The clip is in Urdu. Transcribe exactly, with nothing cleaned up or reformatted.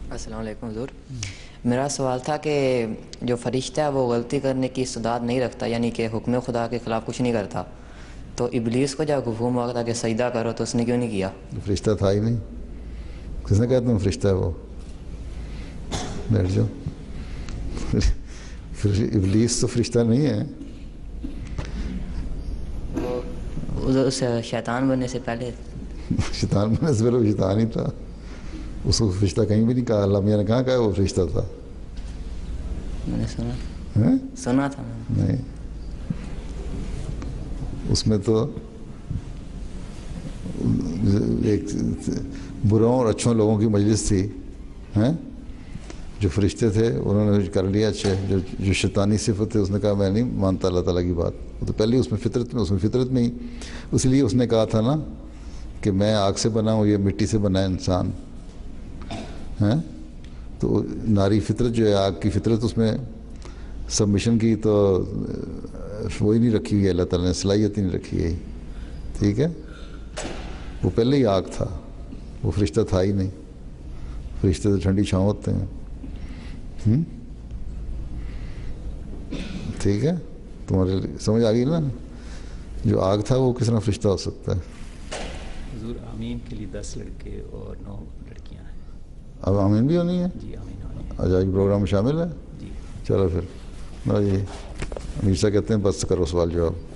السلام علیکم حضور. میرا سوال تھا کہ جو فرشتہ ہے وہ غلطی کرنے کی استعداد نہیں رکھتا، یعنی کہ حکم خدا کے خلاف کچھ نہیں کرتا، تو ابلیس کو جب حکم ہوا تھا کہ سجدہ کرو تو اس نے کیوں نہیں کیا؟ فرشتہ تھا ہی نہیں. کس نے کہا تم فرشتہ ہے وہ؟ بیٹھ جاؤ. ابلیس تو فرشتہ نہیں ہے. وہ اس شیطان بننے سے پہلے شیطان بننے سے پہلے وہ شیطان ہی تھا. اس کو فرشتہ کہیں بھی نہیں کہا. اللہ میاں نے کہاں کہا وہ فرشتہ تھا؟ میں نے سنا ہے؟ سنا تھا میں نے. نہیں، اس میں تو ایک بروں اور اچھوں لوگوں کی مجلس تھی ہیں. جو فرشتے تھے انہوں نے کر لیا اچھے. جو جو شیطانی صفت ہے اس نے کہا میں نہیں مانتا اللہ تعالیٰ کی بات. وہ تو پہلے اس میں فطرت میں اس میں فطرت میں ہی اس لیے اس نے کہا تھا نا کہ میں آگ سے بنا ہوں، یہ مٹی سے بنا ہے انسان ہیں. تو ناری فطرت جو ہے آگ کی فطرت، اس میں سبمیشن کی تو وہی نہیں رکھی ہوئی ہے. اللہ تعالیٰ نے صلاحیت ہی نہیں رکھی ہے. ٹھیک ہے، وہ پہلے ہی آگ تھا، وہ فرشتہ تھا ہی نہیں. فرشتے تو ٹھنڈی چھاؤں ہوتے ہیں. ہم؟ ٹھیک ہے، تمہارے سمجھ آ گئی نا. جو آگ تھا وہ کس طرح فرشتہ ہو سکتا ہے؟ حضور آمین کے لیے دس لڑکے اور نو لڑکیاں ہیں. اب آمین بھی ہونی ہے؟ جی آمین ہونی ہے. آج آج پروگرام میں شامل ہے. جی چلو پھر جی امیر صاحب کہتے ہیں بس کرو سوال جواب.